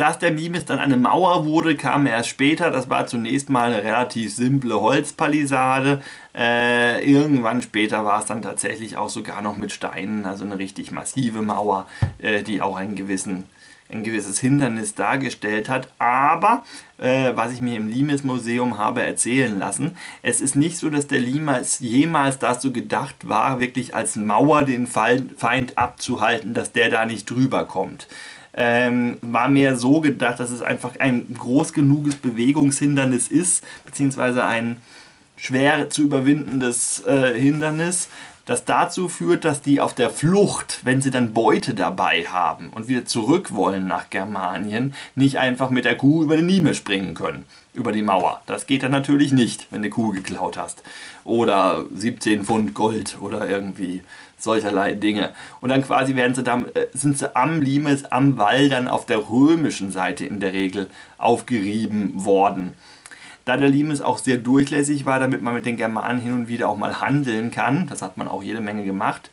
Dass der Limes dann eine Mauer wurde, kam erst später. Das war zunächst mal eine relativ simple Holzpalisade. Irgendwann später war es dann tatsächlich auch sogar noch mit Steinen, also eine richtig massive Mauer, die auch ein gewisses Hindernis dargestellt hat. Aber, was ich mir im Limes-Museum habe erzählen lassen, es ist nicht so, dass der Limes jemals dazu gedacht war, wirklich als Mauer den Feind abzuhalten, dass der da nicht drüber kommt. War mehr so gedacht, dass es einfach ein groß genuges Bewegungshindernis ist, beziehungsweise ein schwer zu überwindendes Hindernis, das dazu führt, dass die auf der Flucht, wenn sie dann Beute dabei haben und wieder zurück wollen nach Germanien, nicht einfach mit der Kuh über den Limes springen können, über die Mauer. Das geht dann natürlich nicht, wenn du eine Kuh geklaut hast. Oder 17 Pfund Gold oder irgendwie solcherlei Dinge. Und dann quasi sind sie am Limes, am Wall dann auf der römischen Seite in der Regel aufgerieben worden. Da der Limes auch sehr durchlässig war, damit man mit den Germanen hin und wieder auch mal handeln kann, das hat man auch jede Menge gemacht,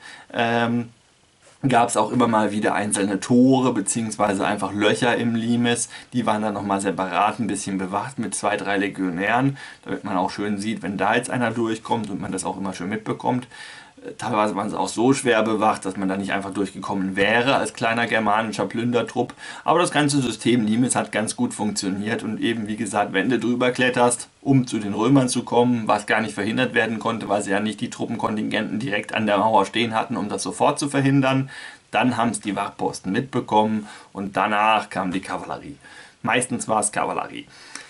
gab es auch immer mal wieder einzelne Tore bzw. einfach Löcher im Limes. Die waren dann nochmal separat ein bisschen bewacht mit 2, 3 Legionären, damit man auch schön sieht, wenn da jetzt einer durchkommt und man das auch immer schön mitbekommt. Teilweise waren sie auch so schwer bewacht, dass man da nicht einfach durchgekommen wäre als kleiner germanischer Plündertrupp. Aber das ganze System Limes hat ganz gut funktioniert und eben wie gesagt, wenn du drüber kletterst, um zu den Römern zu kommen, was gar nicht verhindert werden konnte, weil sie ja nicht die Truppenkontingenten direkt an der Mauer stehen hatten, um das sofort zu verhindern, dann haben es die Wachposten mitbekommen und danach kam die Kavallerie. Meistens war es Kavallerie.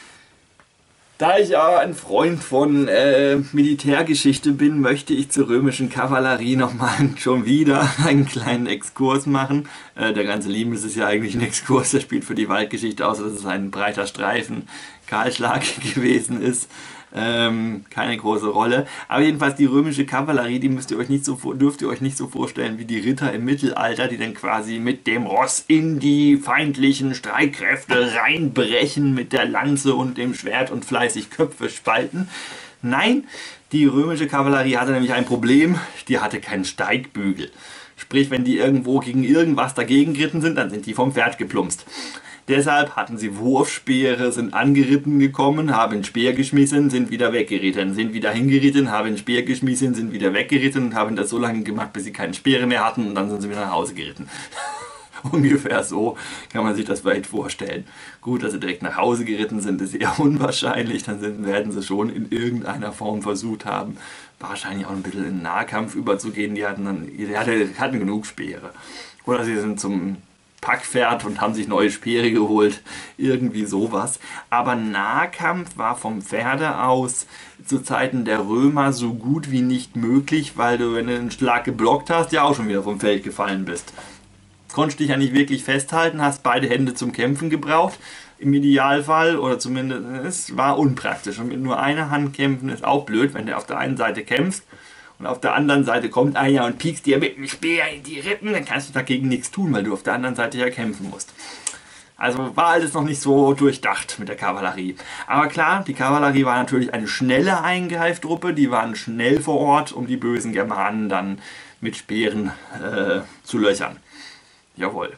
Da ich aber ein Freund von Militärgeschichte bin, möchte ich zur römischen Kavallerie nochmal schon wieder einen kleinen Exkurs machen. Der ganze Limes ist ja eigentlich ein Exkurs, der spielt für die Waldgeschichte aus, dass es ein breiter Streifen Kahlschlag gewesen ist. Keine große Rolle. Aber jedenfalls die römische Kavallerie, die dürft ihr euch nicht so vorstellen wie die Ritter im Mittelalter, die dann quasi mit dem Ross in die feindlichen Streitkräfte reinbrechen mit der Lanze und dem Schwert und fleißig Köpfe spalten. Nein, die römische Kavallerie hatte nämlich ein Problem, die hatte keinen Steigbügel. Sprich, wenn die irgendwo gegen irgendwas dagegen geritten sind, dann sind die vom Pferd geplumpst. Deshalb hatten sie Wurfspeere, sind angeritten gekommen, haben Speer geschmissen, sind wieder weggeritten, sind wieder hingeritten, haben Speer geschmissen, sind wieder weggeritten und haben das so lange gemacht, bis sie keine Speere mehr hatten und dann sind sie wieder nach Hause geritten. Ungefähr so kann man sich das vielleicht vorstellen. Gut, dass sie direkt nach Hause geritten sind, ist eher unwahrscheinlich, dann werden sie schon in irgendeiner Form versucht haben, wahrscheinlich auch ein bisschen in den Nahkampf überzugehen, die hatten genug Speere. Oder sie sind zum Packpferd und haben sich neue Speere geholt, irgendwie sowas. Aber Nahkampf war vom Pferde aus zu Zeiten der Römer so gut wie nicht möglich, weil du, wenn du einen Schlag geblockt hast, ja auch schon wieder vom Feld gefallen bist. Konntest dich ja nicht wirklich festhalten, hast beide Hände zum Kämpfen gebraucht, im Idealfall, oder zumindest es war unpraktisch. Und mit nur einer Hand kämpfen ist auch blöd, wenn du auf der einen Seite kämpfst und auf der anderen Seite kommt einer und piekst dir mit dem Speer in die Rippen, dann kannst du dagegen nichts tun, weil du auf der anderen Seite ja kämpfen musst. Also war alles noch nicht so durchdacht mit der Kavallerie. Aber klar, die Kavallerie war natürlich eine schnelle Eingreiftruppe, die waren schnell vor Ort, um die bösen Germanen dann mit Speeren zu löchern. Jawohl.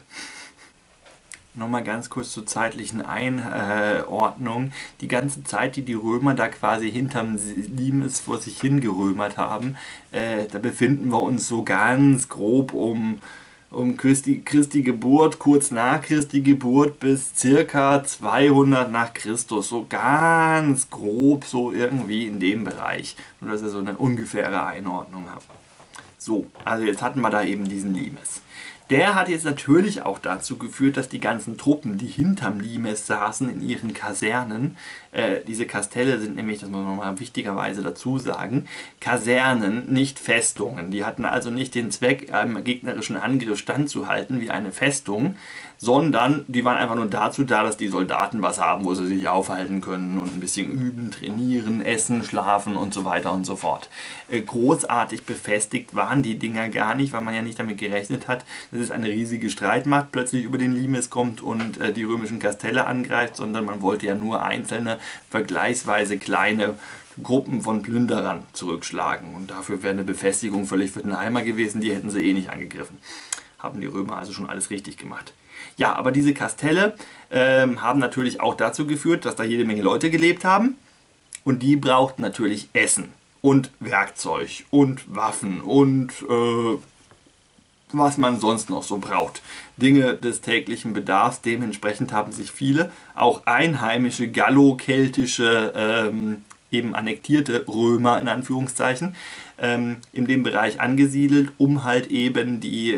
Nochmal ganz kurz zur zeitlichen Einordnung. Die ganze Zeit, die Römer da quasi hinterm Limes vor sich hingerömert haben, da befinden wir uns so ganz grob um Christi Geburt, kurz nach Christi Geburt bis circa 200 nach Christus. So ganz grob, so irgendwie in dem Bereich. Nur, dass ihr so eine ungefähre Einordnung habt. So, also jetzt hatten wir da eben diesen Limes. Der hat jetzt natürlich auch dazu geführt, dass die ganzen Truppen, die hinterm Limes saßen in ihren Kasernen, diese Kastelle sind nämlich, das muss man nochmal wichtigerweise dazu sagen, Kasernen, nicht Festungen. Die hatten also nicht den Zweck, einem gegnerischen Angriff standzuhalten wie eine Festung, sondern die waren einfach nur dazu da, dass die Soldaten was haben, wo sie sich aufhalten können und ein bisschen üben, trainieren, essen, schlafen und so weiter und so fort. Großartig befestigt waren die Dinger gar nicht, weil man ja nicht damit gerechnet hat, dass es eine riesige Streitmacht plötzlich über den Limes kommt und die römischen Kastelle angreift, sondern man wollte ja nur einzelne, vergleichsweise kleine Gruppen von Plünderern zurückschlagen. Und dafür wäre eine Befestigung völlig für den Eimer gewesen, die hätten sie eh nicht angegriffen. Haben die Römer also schon alles richtig gemacht. Ja, aber diese Kastelle haben natürlich auch dazu geführt, dass da jede Menge Leute gelebt haben und die brauchten natürlich Essen und Werkzeug und Waffen und was man sonst noch so braucht. Dinge des täglichen Bedarfs. Dementsprechend haben sich viele, auch einheimische, gallo-keltische, eben annektierte Römer in Anführungszeichen, in dem Bereich angesiedelt, um halt eben die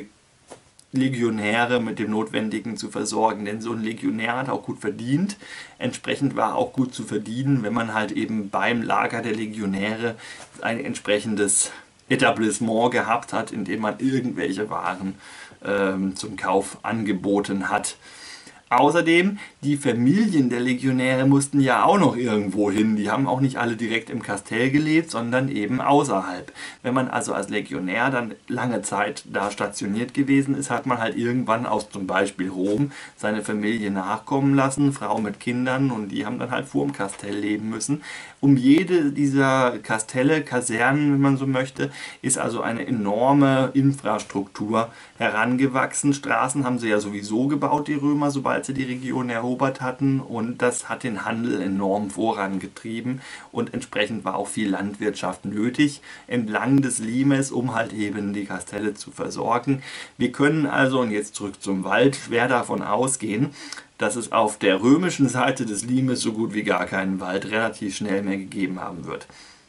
Legionäre mit dem Notwendigen zu versorgen. Denn so ein Legionär hat auch gut verdient. Entsprechend war auch gut zu verdienen, wenn man halt eben beim Lager der Legionäre ein entsprechendes Etablissement gehabt hat, in dem man irgendwelche Waren zum Kauf angeboten hat. Außerdem, die Familien der Legionäre mussten ja auch noch irgendwo hin. Die haben auch nicht alle direkt im Kastell gelebt, sondern eben außerhalb. Wenn man also als Legionär dann lange Zeit da stationiert gewesen ist, hat man halt irgendwann aus zum Beispiel Rom seine Familie nachkommen lassen, Frau mit Kindern, und die haben dann halt vor dem Kastell leben müssen. Um jede dieser Kastelle, Kasernen, wenn man so möchte, ist also eine enorme Infrastruktur herangewachsen. Straßen haben sie ja sowieso gebaut, die Römer, sobald sie die Region erobert hatten, und das hat den Handel enorm vorangetrieben und entsprechend war auch viel Landwirtschaft nötig entlang des Limes, um halt eben die Kastelle zu versorgen. Wir können also, und jetzt zurück zum Wald, schwer davon ausgehen, dass es auf der römischen Seite des Limes so gut wie gar keinen Wald relativ schnell mehr gegeben haben wird.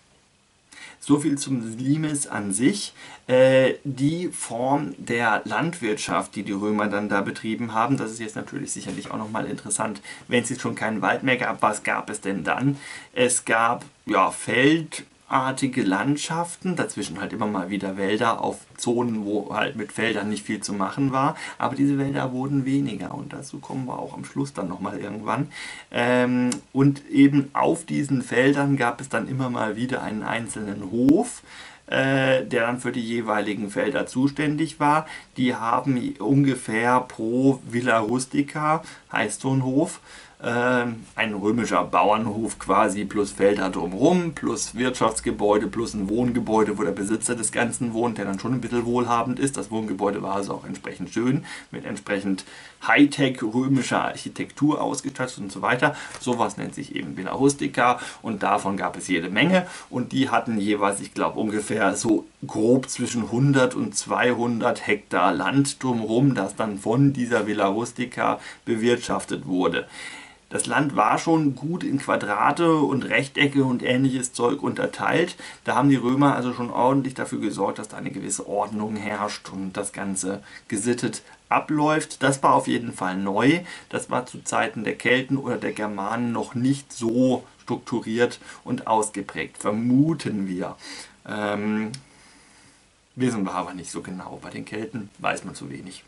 So viel zum Limes an sich. Die Form der Landwirtschaft, die die Römer dann da betrieben haben, das ist jetzt natürlich sicherlich auch nochmal interessant. Wenn es jetzt schon keinen Wald mehr gab, was gab es denn dann? Es gab ja feldartige Landschaften, dazwischen halt immer mal wieder Wälder auf Zonen, wo halt mit Feldern nicht viel zu machen war, aber diese Wälder wurden weniger und dazu kommen wir auch am Schluss dann nochmal irgendwann. Und eben auf diesen Feldern gab es dann immer mal wieder einen einzelnen Hof, der dann für die jeweiligen Felder zuständig war. Die haben ungefähr pro Villa Rustica, heißt so ein Hof, ein römischer Bauernhof quasi, plus Felder drumherum, plus Wirtschaftsgebäude, plus ein Wohngebäude, wo der Besitzer des Ganzen wohnt, der dann schon ein bisschen wohlhabend ist. Das Wohngebäude war also auch entsprechend schön, mit entsprechend Hightech römischer Architektur ausgestattet und so weiter. Sowas nennt sich eben Villa Rustica und davon gab es jede Menge und die hatten jeweils, ich glaube, ungefähr so grob zwischen 100 und 200 Hektar Land drumherum, das dann von dieser Villa Rustica bewirtschaftet wurde. Das Land war schon gut in Quadrate und Rechtecke und ähnliches Zeug unterteilt. Da haben die Römer also schon ordentlich dafür gesorgt, dass da eine gewisse Ordnung herrscht und das Ganze gesittet abläuft. Das war auf jeden Fall neu. Das war zu Zeiten der Kelten oder der Germanen noch nicht so strukturiert und ausgeprägt, vermuten wir. Wissen wir aber nicht so genau. Bei den Kelten weiß man zu wenig.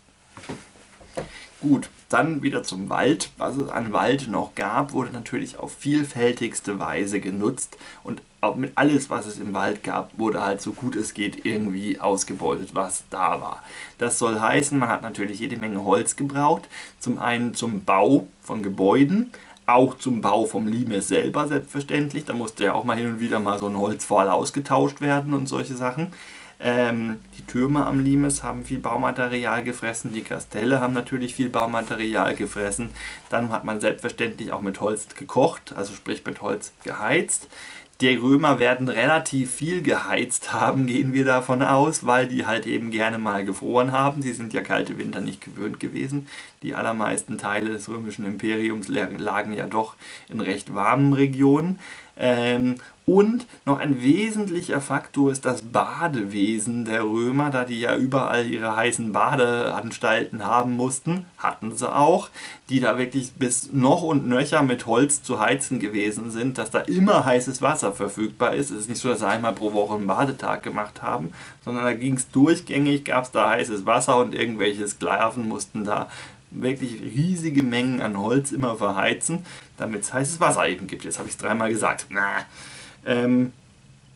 Gut, dann wieder zum Wald. Was es an Wald noch gab, wurde natürlich auf vielfältigste Weise genutzt und auch mit alles, was es im Wald gab, wurde halt so gut es geht irgendwie ausgebeutet, was da war. Das soll heißen, man hat natürlich jede Menge Holz gebraucht, zum einen zum Bau von Gebäuden, auch zum Bau vom Limes selber selbstverständlich, da musste ja auch mal hin und wieder mal so ein Holzpfahl ausgetauscht werden und solche Sachen. Die Türme am Limes haben viel Baumaterial gefressen, die Kastelle haben natürlich viel Baumaterial gefressen. Dann hat man selbstverständlich auch mit Holz gekocht, also sprich mit Holz geheizt. Die Römer werden relativ viel geheizt haben, gehen wir davon aus, weil die halt eben gerne mal gefroren haben. Sie sind ja kalte Winter nicht gewöhnt gewesen. Die allermeisten Teile des römischen Imperiums lagen ja doch in recht warmen Regionen. Und noch ein wesentlicher Faktor ist das Badewesen der Römer, da die ja überall ihre heißen Badeanstalten haben mussten, hatten sie auch, die da wirklich bis noch und nöcher mit Holz zu heizen gewesen sind, dass da immer heißes Wasser verfügbar ist. Es ist nicht so, dass sie einmal pro Woche einen Badetag gemacht haben, sondern da ging es durchgängig, gab es da heißes Wasser und irgendwelche Sklaven mussten da wirklich riesige Mengen an Holz immer verheizen, damit es heißes Wasser eben gibt. Jetzt habe ich es dreimal gesagt.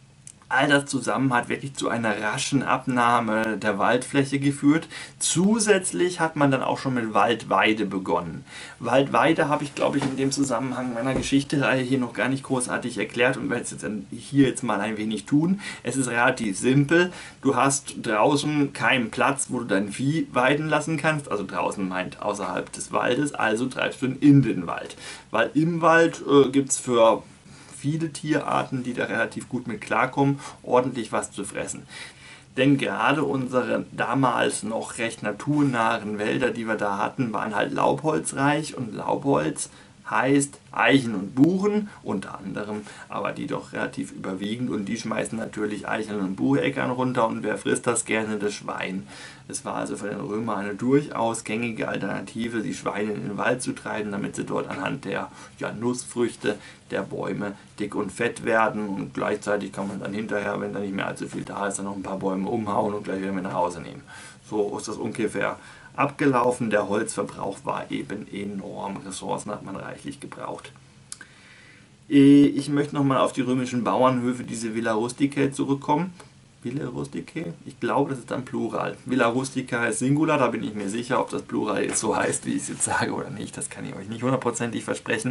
All das zusammen hat wirklich zu einer raschen Abnahme der Waldfläche geführt. Zusätzlich hat man dann auch schon mit Waldweide begonnen. Waldweide habe ich, glaube ich, in dem Zusammenhang meiner Geschichtereihe hier noch gar nicht großartig erklärt und werde es jetzt hier jetzt mal ein wenig tun. Es ist relativ simpel. Du hast draußen keinen Platz, wo du dein Vieh weiden lassen kannst. Also draußen meint außerhalb des Waldes, also treibst du ihn in den Wald. Weil im Wald gibt es für viele Tierarten, die da relativ gut mit klarkommen, ordentlich was zu fressen. Denn gerade unsere damals noch recht naturnahen Wälder, die wir da hatten, waren halt laubholzreich und Laubholz heißt Eichen und Buchen unter anderem, aber die doch relativ überwiegend und die schmeißen natürlich Eicheln und Bucheckern runter und wer frisst das gerne? Das Schwein. Es war also für den Römer eine durchaus gängige Alternative, die Schweine in den Wald zu treiben, damit sie dort anhand der Nussfrüchte der Bäume dick und fett werden und gleichzeitig kann man dann hinterher, wenn da nicht mehr allzu viel da ist, dann noch ein paar Bäume umhauen und gleich wieder mit nach Hause nehmen. So ist das ungefähr abgelaufen. Der Holzverbrauch war eben enorm. Ressourcen hat man reichlich gebraucht. Ich möchte nochmal auf die römischen Bauernhöfe, diese Villa Rusticae, zurückkommen. Villa Rusticae? Ich glaube, das ist dann Plural. Villa Rustica heißt Singular, da bin ich mir sicher, ob das Plural jetzt so heißt, wie ich es jetzt sage oder nicht. Das kann ich euch nicht hundertprozentig versprechen.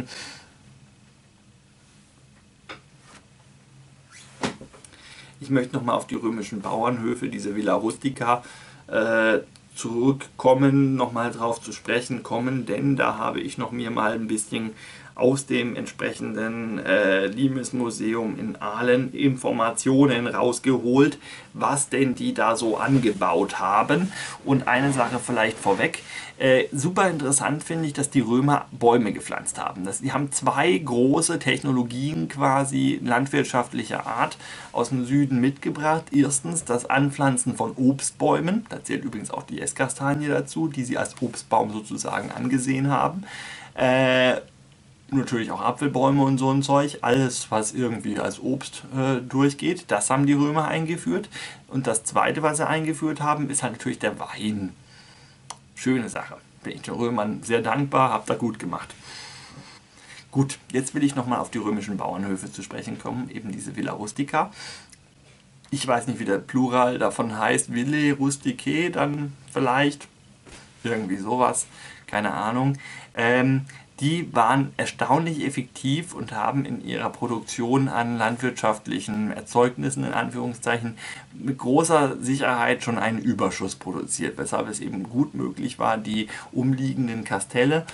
Ich möchte nochmal auf die römischen Bauernhöfe, diese Villa Rustica, zurückkommen, nochmal drauf zu sprechen kommen, denn da habe ich noch mir mal ein bisschen aus dem entsprechenden Limes-Museum in Aalen Informationen rausgeholt, was denn die da so angebaut haben. Und eine Sache vielleicht vorweg, super interessant finde ich, dass die Römer Bäume gepflanzt haben. Die haben zwei große Technologien quasi landwirtschaftlicher Art aus dem Süden mitgebracht. Erstens das Anpflanzen von Obstbäumen, da zählt übrigens auch die Esskastanie dazu, die sie als Obstbaum sozusagen angesehen haben. Natürlich auch Apfelbäume und so ein Zeug, alles was irgendwie als Obst durchgeht, das haben die Römer eingeführt. Und das zweite, was sie eingeführt haben, ist halt natürlich der Wein. Schöne Sache. Bin ich den Römern sehr dankbar, habt ihr gut gemacht. Gut, jetzt will ich nochmal auf die römischen Bauernhöfe zu sprechen kommen, eben diese Villa Rustica. Ich weiß nicht, wie der Plural davon heißt, Villae Rusticae, dann vielleicht irgendwie sowas, keine Ahnung. Die waren erstaunlich effektiv und haben in ihrer Produktion an landwirtschaftlichen Erzeugnissen, in Anführungszeichen, mit großer Sicherheit schon einen Überschuss produziert, weshalb es eben gut möglich war, die umliegenden Kastelle,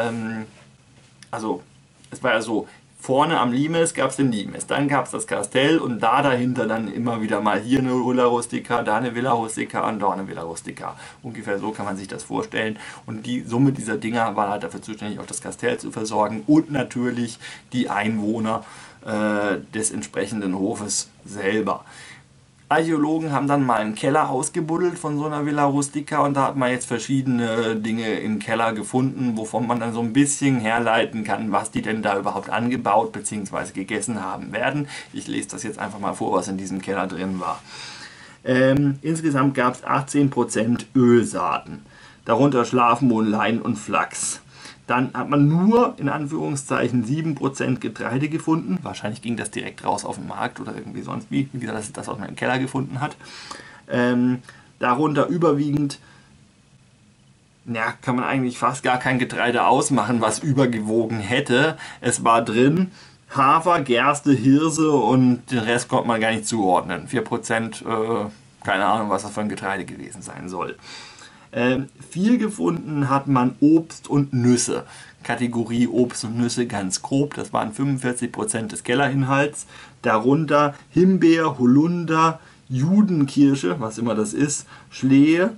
also es war ja so, vorne am Limes gab es den Limes, dann gab es das Kastell und da dahinter dann immer wieder mal hier eine Villa Rustica, da eine Villa Rustica und da eine Villa Rustica. Ungefähr so kann man sich das vorstellen. Und die Summe dieser Dinger war halt dafür zuständig, auch das Kastell zu versorgen und natürlich die Einwohner des entsprechenden Hofes selber. Archäologen haben dann mal einen Keller ausgebuddelt von so einer Villa Rustica und da hat man jetzt verschiedene Dinge im Keller gefunden, wovon man dann so ein bisschen herleiten kann, was die denn da überhaupt angebaut bzw. gegessen haben werden. Ich lese das jetzt einfach mal vor, was in diesem Keller drin war. Insgesamt gab es 18% Ölsaaten, darunter Schlafmohn, Lein und Flachs. Dann hat man nur, in Anführungszeichen, 7% Getreide gefunden. Wahrscheinlich ging das direkt raus auf den Markt oder irgendwie sonst wie gesagt, dass es das aus meinem Keller gefunden hat. Darunter überwiegend, ja, kann man eigentlich fast gar kein Getreide ausmachen, was übergewogen hätte. Es war drin Hafer, Gerste, Hirse und den Rest konnte man gar nicht zuordnen. 4%, keine Ahnung, was das für ein Getreide gewesen sein soll. Viel gefunden hat man Obst und Nüsse. Kategorie Obst und Nüsse ganz grob, das waren 45% des Kellerinhalts. Darunter Himbeer, Holunder, Judenkirsche, was immer das ist, Schlehe,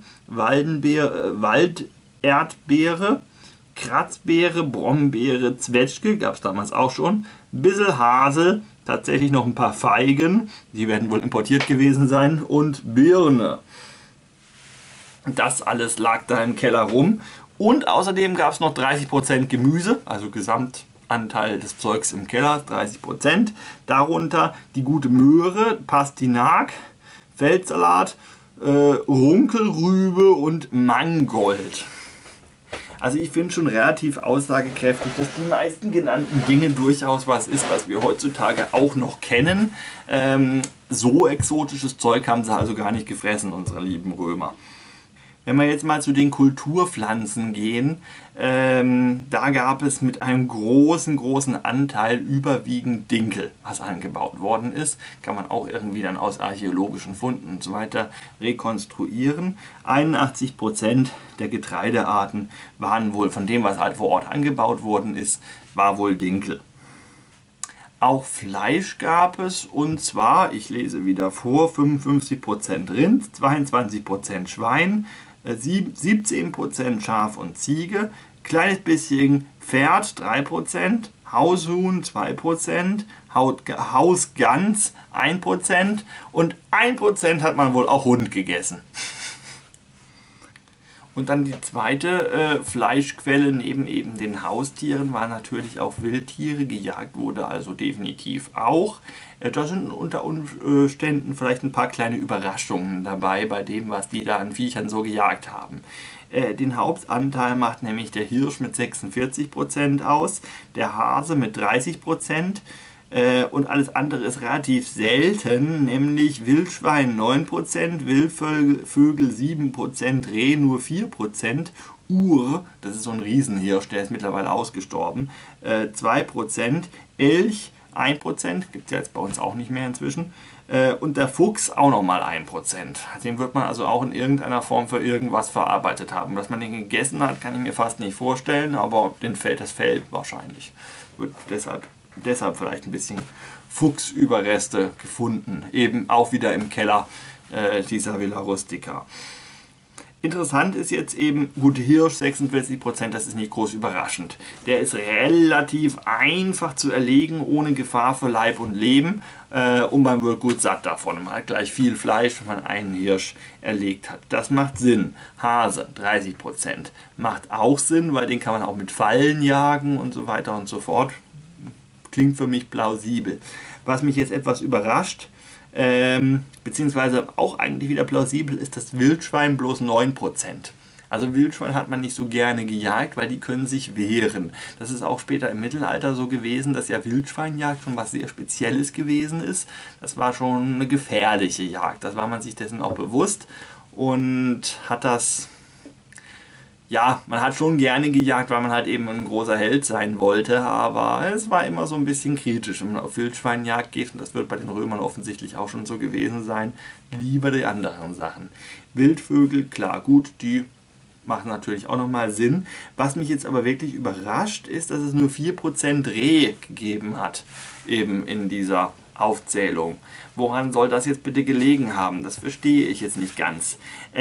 Walderdbeere, Kratzbeere, Brombeere, Zwetschge, gab es damals auch schon, bissel Hasel, tatsächlich noch ein paar Feigen, die werden wohl importiert gewesen sein, und Birne. Das alles lag da im Keller rum. Und außerdem gab es noch 30% Gemüse, also Gesamtanteil des Zeugs im Keller, 30%. Darunter die gute Möhre, Pastinak, Feldsalat, Runkelrübe und Mangold. Also ich finde schon relativ aussagekräftig, dass die meisten genannten Dinge durchaus was ist, was wir heutzutage auch noch kennen. So exotisches Zeug haben sie also gar nicht gefressen, unsere lieben Römer. Wenn wir jetzt mal zu den Kulturpflanzen gehen, da gab es mit einem großen Anteil überwiegend Dinkel, was angebaut worden ist. Kann man auch irgendwie dann aus archäologischen Funden und so weiter rekonstruieren. 81% der Getreidearten waren wohl von dem, was halt vor Ort angebaut worden ist, war wohl Dinkel. Auch Fleisch gab es, und zwar, ich lese wieder vor, 55% Rind, 22% Schwein, 17% Schaf und Ziege, kleines bisschen Pferd 3%, Haushuhn 2%, Hausgans 1% und 1% hat man wohl auch Hund gegessen. Und dann die zweite Fleischquelle neben eben den Haustieren war natürlich auch Wildtiere. Gejagt wurde also definitiv auch. Da sind unter Umständen vielleicht ein paar kleine Überraschungen dabei bei dem, was die da an Viechern so gejagt haben. Den Hauptanteil macht nämlich der Hirsch mit 46% aus, der Hase mit 30%. Und alles andere ist relativ selten, nämlich Wildschwein 9%, Wildvögel 7%, Reh nur 4%, Ur, das ist so ein Riesenhirsch, der ist mittlerweile ausgestorben, 2%, Elch 1%, gibt es ja jetzt bei uns auch nicht mehr inzwischen, und der Fuchs auch nochmal 1%. Den wird man also auch in irgendeiner Form für irgendwas verarbeitet haben. Dass man den gegessen hat, kann ich mir fast nicht vorstellen, aber das Fell wahrscheinlich. Wird deshalb vielleicht ein bisschen Fuchsüberreste gefunden, eben auch wieder im Keller dieser Villa Rustica. Interessant ist jetzt eben, gut, Hirsch 46%, das ist nicht groß überraschend. Der ist relativ einfach zu erlegen, ohne Gefahr für Leib und Leben, und man wird gut satt davon. Man hat gleich viel Fleisch, wenn man einen Hirsch erlegt hat. Das macht Sinn. Hase 30%. Macht auch Sinn, weil den kann man auch mit Fallen jagen und so weiter und so fort. Klingt für mich plausibel. Was mich jetzt etwas überrascht, beziehungsweise auch eigentlich wieder plausibel, ist das Wildschwein bloß 9%. Also Wildschwein hat man nicht so gerne gejagt, weil die können sich wehren. Das ist auch später im Mittelalter so gewesen, dass ja Wildschweinjagd schon was sehr Spezielles gewesen ist. Das war schon eine gefährliche Jagd. Das war man sich dessen auch bewusst und hat das... Ja, man hat schon gerne gejagt, weil man halt eben ein großer Held sein wollte, aber es war immer so ein bisschen kritisch, wenn man auf Wildschweinjagd geht, und das wird bei den Römern offensichtlich auch schon so gewesen sein, lieber die anderen Sachen. Wildvögel, klar, gut, die machen natürlich auch nochmal Sinn. Was mich jetzt aber wirklich überrascht, ist, dass es nur 4% Reh gegeben hat, eben in dieser Aufzählung. Woran soll das jetzt bitte gelegen haben? Das verstehe ich jetzt nicht ganz.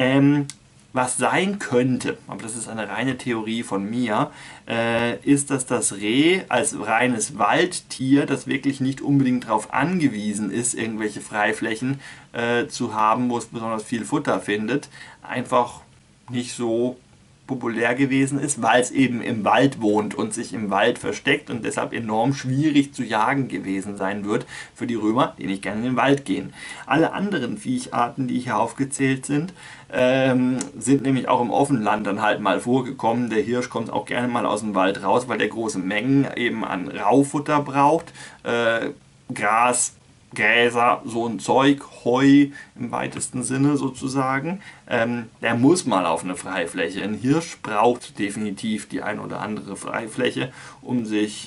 Was sein könnte, aber das ist eine reine Theorie von mir, ist, dass das Reh als reines Waldtier, das wirklich nicht unbedingt darauf angewiesen ist, irgendwelche Freiflächen zu haben, wo es besonders viel Futter findet, einfach nicht so populär gewesen ist, weil es eben im Wald wohnt und sich im Wald versteckt und deshalb enorm schwierig zu jagen gewesen sein wird für die Römer, die nicht gerne in den Wald gehen. Alle anderen Viecharten, die hier aufgezählt sind, sind nämlich auch im Offenland dann halt mal vorgekommen. Der Hirsch kommt auch gerne mal aus dem Wald raus, weil der große Mengen eben an Raufutter braucht. Gras, Gräser, so ein Zeug, Heu im weitesten Sinne sozusagen. Der muss mal auf eine Freifläche. Ein Hirsch braucht definitiv die ein oder andere Freifläche, um sich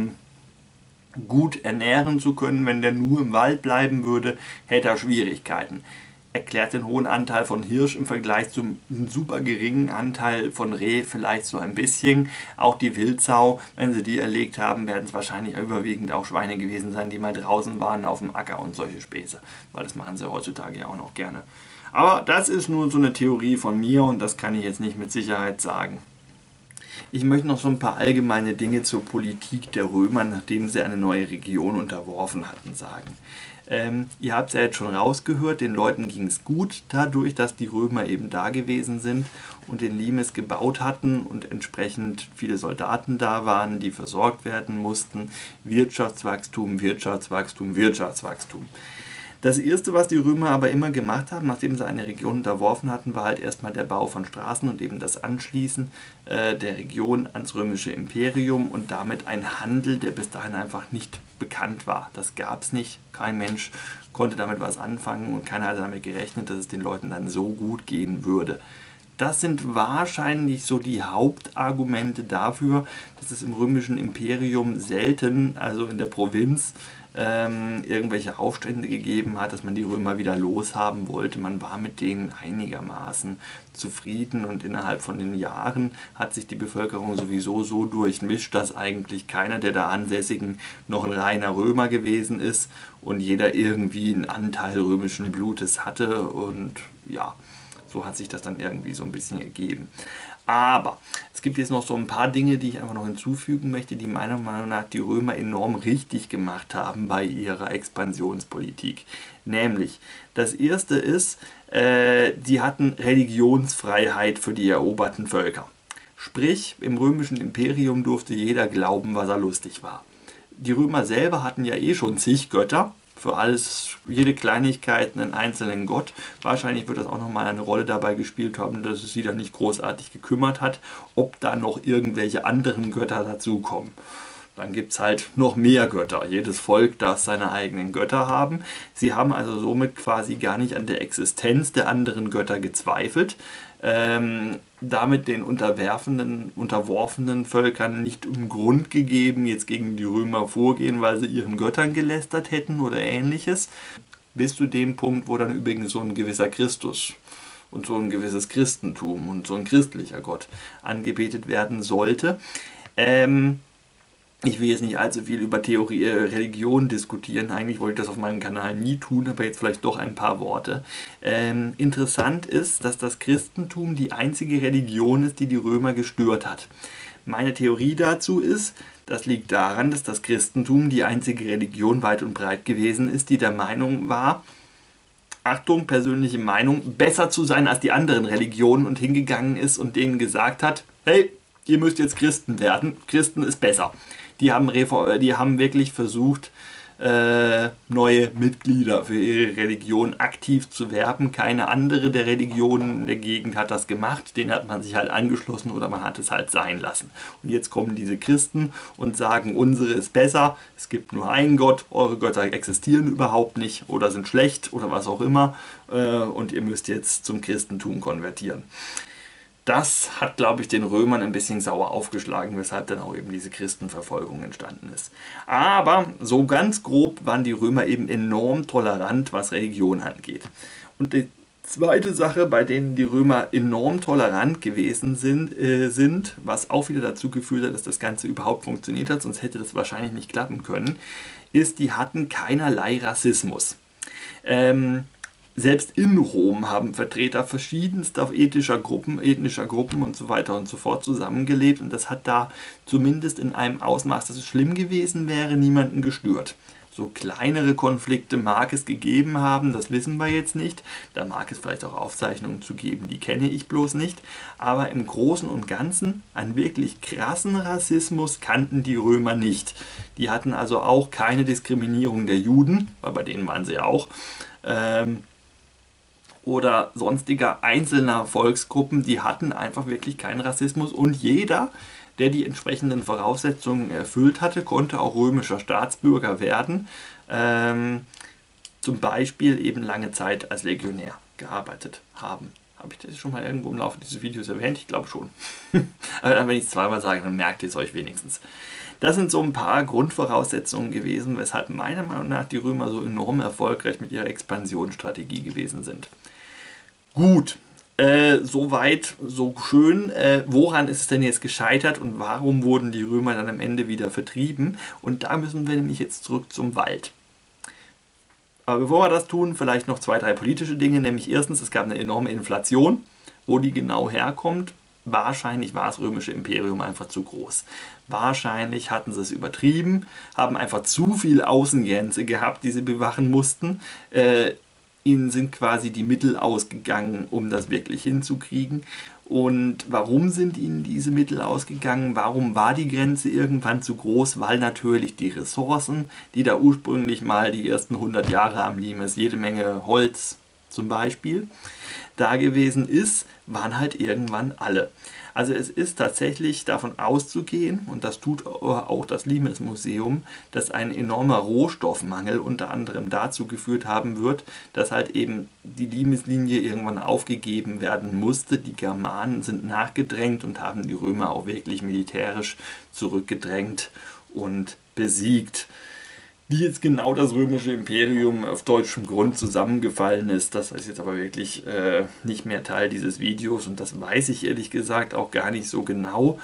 gut ernähren zu können. Wenn der nur im Wald bleiben würde, hätte er Schwierigkeiten. Erklärt den hohen Anteil von Hirsch im Vergleich zum super geringen Anteil von Reh vielleicht so ein bisschen. Auch die Wildsau, wenn sie die erlegt haben, werden es wahrscheinlich überwiegend auch Schweine gewesen sein, die mal draußen waren auf dem Acker und solche Späße. Weil das machen sie heutzutage ja auch noch gerne. Aber das ist nur so eine Theorie von mir und das kann ich jetzt nicht mit Sicherheit sagen. Ich möchte noch so ein paar allgemeine Dinge zur Politik der Römer, nachdem sie eine neue Region unterworfen hatten, sagen. Ihr habt es ja jetzt schon rausgehört, den Leuten ging es gut dadurch, dass die Römer eben da gewesen sind und den Limes gebaut hatten und entsprechend viele Soldaten da waren, die versorgt werden mussten. Wirtschaftswachstum, Wirtschaftswachstum, Wirtschaftswachstum. Das Erste, was die Römer aber immer gemacht haben, nachdem sie eine Region unterworfen hatten, war halt erstmal der Bau von Straßen und eben das Anschließen der Region ans römische Imperium und damit ein Handel, der bis dahin einfach nicht bekannt war. Das gab es nicht. Kein Mensch konnte damit was anfangen und keiner hat damit gerechnet, dass es den Leuten dann so gut gehen würde. Das sind wahrscheinlich so die Hauptargumente dafür, dass es im römischen Imperium selten, also in der Provinz, irgendwelche Aufstände gegeben hat, dass man die Römer wieder loshaben wollte. Man war mit denen einigermaßen zufrieden und innerhalb von den Jahren hat sich die Bevölkerung sowieso so durchmischt, dass eigentlich keiner der da Ansässigen noch ein reiner Römer gewesen ist und jeder irgendwie einen Anteil römischen Blutes hatte und ja, so hat sich das dann irgendwie so ein bisschen ergeben. Aber es gibt jetzt noch so ein paar Dinge, die ich einfach noch hinzufügen möchte, die meiner Meinung nach die Römer enorm richtig gemacht haben bei ihrer Expansionspolitik. Nämlich, das erste ist, die hatten Religionsfreiheit für die eroberten Völker. Sprich, im römischen Imperium durfte jeder glauben, was er lustig war. Die Römer selber hatten ja eh schon zig Götter, für alles, jede Kleinigkeit einen einzelnen Gott. Wahrscheinlich wird das auch nochmal eine Rolle dabei gespielt haben, dass es sie dann nicht großartig gekümmert hat, ob da noch irgendwelche anderen Götter dazukommen. Dann gibt es halt noch mehr Götter. Jedes Volk darf seine eigenen Götter haben. Sie haben also somit quasi gar nicht an der Existenz der anderen Götter gezweifelt. Damit den unterworfenen Völkern nicht um Grund gegeben, jetzt gegen die Römer vorgehen, weil sie ihren Göttern gelästert hätten oder ähnliches. Bis zu dem Punkt, wo dann übrigens so ein gewisser Christus und so ein gewisses Christentum und so ein christlicher Gott angebetet werden sollte. Ich will jetzt nicht allzu viel über Theorie, Religion diskutieren. Eigentlich wollte ich das auf meinem Kanal nie tun, aber jetzt vielleicht doch ein paar Worte. Interessant ist, dass das Christentum die einzige Religion ist, die die Römer gestört hat. Meine Theorie dazu ist, das liegt daran, dass das Christentum die einzige Religion weit und breit gewesen ist, die der Meinung war, Achtung, persönliche Meinung, besser zu sein als die anderen Religionen und hingegangen ist und denen gesagt hat, hey, ihr müsst jetzt Christen werden, Christen ist besser. Die haben wirklich versucht, neue Mitglieder für ihre Religion aktiv zu werben. Keine andere der Religionen in der Gegend hat das gemacht. Den hat man sich halt angeschlossen oder man hat es halt sein lassen. Und jetzt kommen diese Christen und sagen, unsere ist besser, es gibt nur einen Gott, eure Götter existieren überhaupt nicht oder sind schlecht oder was auch immer und ihr müsst jetzt zum Christentum konvertieren. Das hat, glaube ich, den Römern ein bisschen sauer aufgeschlagen, weshalb dann auch eben diese Christenverfolgung entstanden ist. Aber so ganz grob waren die Römer eben enorm tolerant, was Religion angeht. Und die zweite Sache, bei denen die Römer enorm tolerant gewesen sind, was auch wieder dazu geführt hat, dass das Ganze überhaupt funktioniert hat, sonst hätte das wahrscheinlich nicht klappen können, ist, die hatten keinerlei Rassismus. Selbst in Rom haben Vertreter verschiedenster ethnischer Gruppen und so weiter und so fort zusammengelebt und das hat da zumindest in einem Ausmaß, dass es schlimm gewesen wäre, niemanden gestört. So kleinere Konflikte mag es gegeben haben, das wissen wir jetzt nicht. Da mag es vielleicht auch Aufzeichnungen zu geben, die kenne ich bloß nicht. Aber im Großen und Ganzen einen wirklich krassen Rassismus kannten die Römer nicht. Die hatten also auch keine Diskriminierung der Juden, weil bei denen waren sie ja auch. Oder sonstiger einzelner Volksgruppen, die hatten einfach wirklich keinen Rassismus und jeder, der die entsprechenden Voraussetzungen erfüllt hatte, konnte auch römischer Staatsbürger werden, zum Beispiel eben lange Zeit als Legionär gearbeitet haben. Habe ich das schon mal irgendwo im Laufe dieses Videos erwähnt? Ich glaube schon. Aber dann, wenn ich es zweimal sage, dann merkt ihr es euch wenigstens. Das sind so ein paar Grundvoraussetzungen gewesen, weshalb meiner Meinung nach die Römer so enorm erfolgreich mit ihrer Expansionsstrategie gewesen sind. Gut, soweit, so schön. Woran ist es denn jetzt gescheitert und warum wurden die Römer dann am Ende wieder vertrieben? Und da müssen wir nämlich jetzt zurück zum Wald. Aber bevor wir das tun, vielleicht noch zwei, drei politische Dinge. Nämlich erstens, es gab eine enorme Inflation. Wo die genau herkommt, wahrscheinlich war das römische Imperium einfach zu groß. Wahrscheinlich hatten sie es übertrieben, haben einfach zu viel Außengrenze gehabt, die sie bewachen mussten. Ihnen sind quasi die Mittel ausgegangen, um das wirklich hinzukriegen. Und warum sind ihnen diese Mittel ausgegangen? Warum war die Grenze irgendwann zu groß? Weil natürlich die Ressourcen, die da ursprünglich mal die ersten 100 Jahre am Limes, jede Menge Holz zum Beispiel, da gewesen ist, waren halt irgendwann alle. Also es ist tatsächlich davon auszugehen, und das tut auch das Limes-Museum, dass ein enormer Rohstoffmangel unter anderem dazu geführt haben wird, dass halt eben die Limes-Linie irgendwann aufgegeben werden musste. Die Germanen sind nachgedrängt und haben die Römer auch wirklich militärisch zurückgedrängt und besiegt. Wie jetzt genau das römische Imperium auf deutschem Grund zusammengefallen ist, das ist jetzt aber wirklich nicht mehr Teil dieses Videos und das weiß ich ehrlich gesagt auch gar nicht so genau.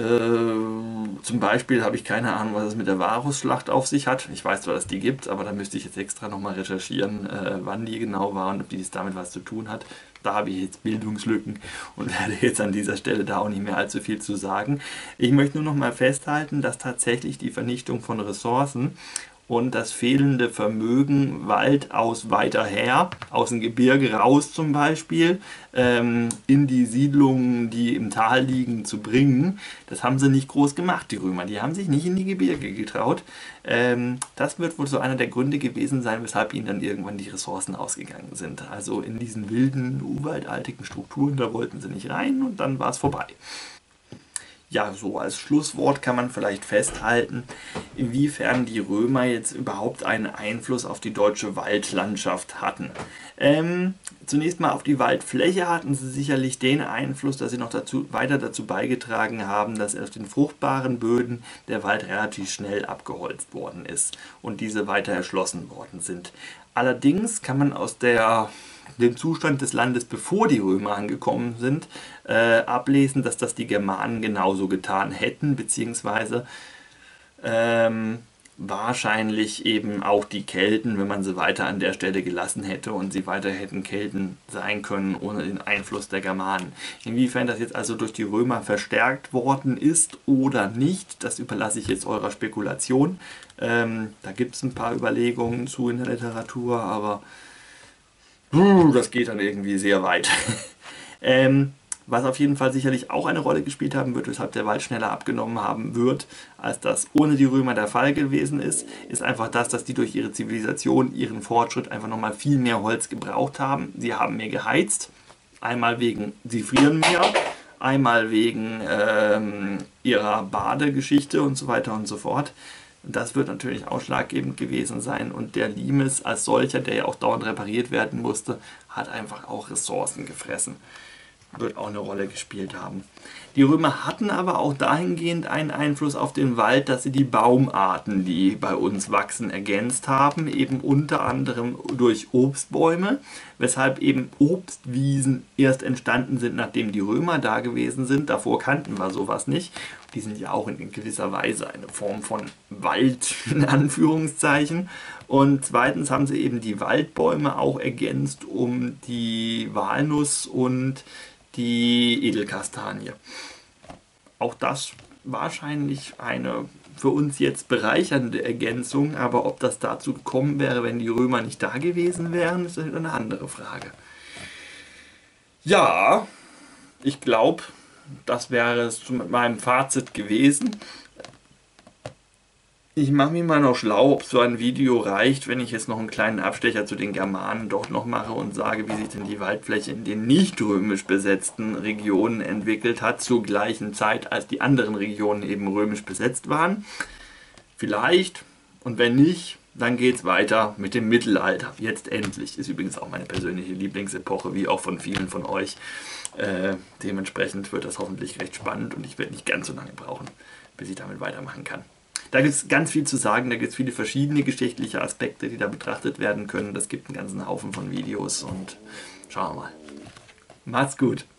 Zum Beispiel habe ich keine Ahnung, was es mit der Varusschlacht auf sich hat. Ich weiß zwar, dass die gibt, aber da müsste ich jetzt extra nochmal recherchieren, wann die genau war und ob dies damit was zu tun hat. Da habe ich jetzt Bildungslücken und werde jetzt an dieser Stelle da auch nicht mehr allzu viel zu sagen. Ich möchte nur noch mal festhalten, dass tatsächlich die Vernichtung von Ressourcen und das fehlende Vermögen, Wald aus weiter her, aus dem Gebirge raus zum Beispiel, in die Siedlungen, die im Tal liegen, zu bringen, das haben sie nicht groß gemacht, die Römer. Die haben sich nicht in die Gebirge getraut. Das wird wohl so einer der Gründe gewesen sein, weshalb ihnen dann irgendwann die Ressourcen ausgegangen sind. Also in diesen wilden, urwaldartigen Strukturen, da wollten sie nicht rein und dann war es vorbei. Ja, so als Schlusswort kann man vielleicht festhalten, inwiefern die Römer jetzt überhaupt einen Einfluss auf die deutsche Waldlandschaft hatten. Zunächst mal auf die Waldfläche hatten sie sicherlich den Einfluss, dass sie noch weiter dazu beigetragen haben, dass auf den fruchtbaren Böden der Wald relativ schnell abgeholzt worden ist und diese weiter erschlossen worden sind. Allerdings kann man aus dem Zustand des Landes, bevor die Römer angekommen sind, ablesen, dass das die Germanen genauso getan hätten, beziehungsweise wahrscheinlich eben auch die Kelten, wenn man sie weiter an der Stelle gelassen hätte und sie weiter hätten Kelten sein können ohne den Einfluss der Germanen. Inwiefern das jetzt also durch die Römer verstärkt worden ist oder nicht, das überlasse ich jetzt eurer Spekulation. Da gibt es ein paar Überlegungen zu in der Literatur, aber das geht dann irgendwie sehr weit. Was auf jeden Fall sicherlich auch eine Rolle gespielt haben wird, weshalb der Wald schneller abgenommen haben wird, als das ohne die Römer der Fall gewesen ist, ist einfach das, dass die durch ihre Zivilisation, ihren Fortschritt einfach nochmal viel mehr Holz gebraucht haben. Sie haben mehr geheizt, einmal wegen, sie frieren mehr, einmal wegen ihrer Badegeschichte und so weiter und so fort. Das wird natürlich ausschlaggebend gewesen sein und der Limes als solcher, der ja auch dauernd repariert werden musste, hat einfach auch Ressourcen gefressen. Wird auch eine Rolle gespielt haben. Die Römer hatten aber auch dahingehend einen Einfluss auf den Wald, dass sie die Baumarten, die bei uns wachsen, ergänzt haben, eben unter anderem durch Obstbäume, weshalb eben Obstwiesen erst entstanden sind, nachdem die Römer da gewesen sind. Davor kannten wir sowas nicht. Die sind ja auch in gewisser Weise eine Form von Wald, in Anführungszeichen. Und zweitens haben sie eben die Waldbäume auch ergänzt um die Walnuss und die Edelkastanie. Auch das wahrscheinlich eine für uns jetzt bereichernde Ergänzung, aber ob das dazu gekommen wäre, wenn die Römer nicht da gewesen wären, ist eine andere Frage. Ja, ich glaube, das wäre es mit meinem Fazit gewesen. Ich mache mich mal noch schlau, ob so ein Video reicht, wenn ich jetzt noch einen kleinen Abstecher zu den Germanen doch noch mache und sage, wie sich denn die Waldfläche in den nicht römisch besetzten Regionen entwickelt hat, zur gleichen Zeit, als die anderen Regionen eben römisch besetzt waren. Vielleicht, und wenn nicht, dann geht es weiter mit dem Mittelalter. Jetzt endlich. Ist übrigens auch meine persönliche Lieblingsepoche, wie auch von vielen von euch. Dementsprechend wird das hoffentlich recht spannend und ich werde nicht ganz so lange brauchen, bis ich damit weitermachen kann. Da gibt es ganz viel zu sagen, da gibt es viele verschiedene geschichtliche Aspekte, die da betrachtet werden können. Das gibt einen ganzen Haufen von Videos und schauen wir mal. Macht's gut!